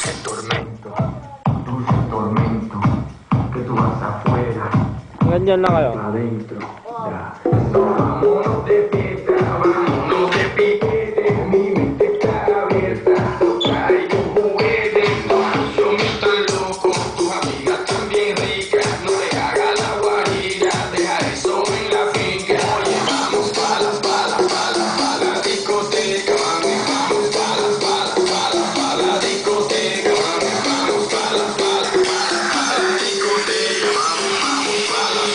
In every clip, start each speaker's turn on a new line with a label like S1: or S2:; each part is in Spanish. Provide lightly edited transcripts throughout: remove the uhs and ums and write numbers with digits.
S1: El tormento, dulce tormento, que tú vas afuera,
S2: Ganyan lang kayo.
S1: adentro. Ya. Vámonos de fiesta, vámonos de piquete, mi mente está abierta, traigo juguetes, yo me tan loco, tus amigas también ricas, no le hagas la guarida, deja eso en la finca. Oye, vamos pa' la discoteca, mami, vamos pa' la discoteca, mami, vamos pa' la discoteca, mami, vamos pa' la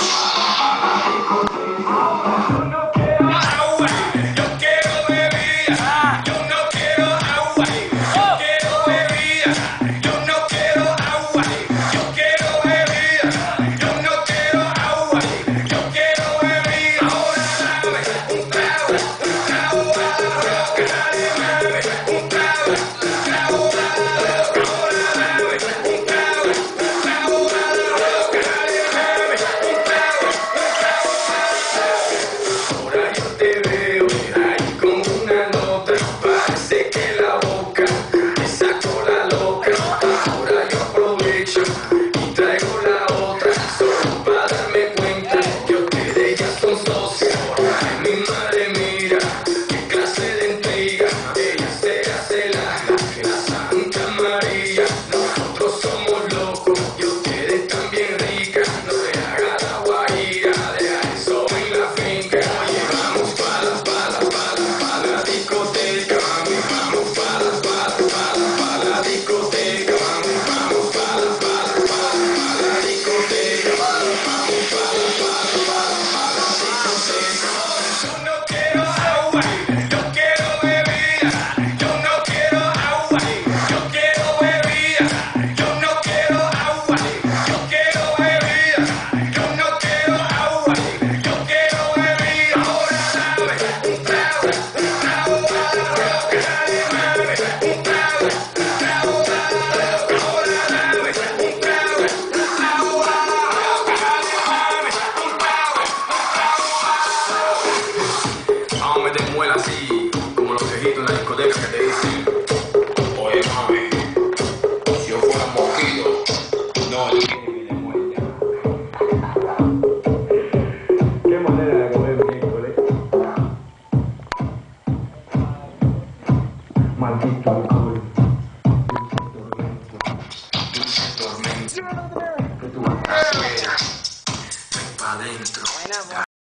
S1: Yo no quiero agua, yo quiero bebida. Yo no quiero agua, yo quiero bebida. Yo no quiero agua, yo quiero bebida. Yo no quiero agua, yo quiero bebida. Ahora dame un trago, a la roca, dale mami, un trago, a la roca. Ahora dame un trago, a la roca, dale mami, un trago. Ahora yo te veo ahí con una nota, parece que la boca te sacó la loca. Ahora yo aprovecho y traigo la otra, solo para darme cuenta que ustedes ya son socios. Ay, mi madre, mira, qué clase de intriga, ella se hace la Santa María. Nosotros somos locos y ustedes también ricas, no le haga la guajira, deja eso en la finca. Oye, vamos pa' la discoteca, mami, vamos pa' la discoteca, mami, vamos pa' la discoteca, mami, vamos pa' la discoteca. Yo no quiero agua, yo quiero bebida. Yo no quiero agua, yo quiero bebida. Yo no quiero agua, yo quiero bebida. Yo no quiero agua, yo quiero bebida. Ahora dame un trago, a la roca, dale mami, un trago, a la roca. Ahora dame un trago, agua, a la roca, dale mami, un trago. Vamos a meter muela así, como los viejitos en la discoteca que te dicen: oye mami, si yo fuera mosquito, no le quiero que le muerda. Qué manera de comer miércoles. Maldito alcohol.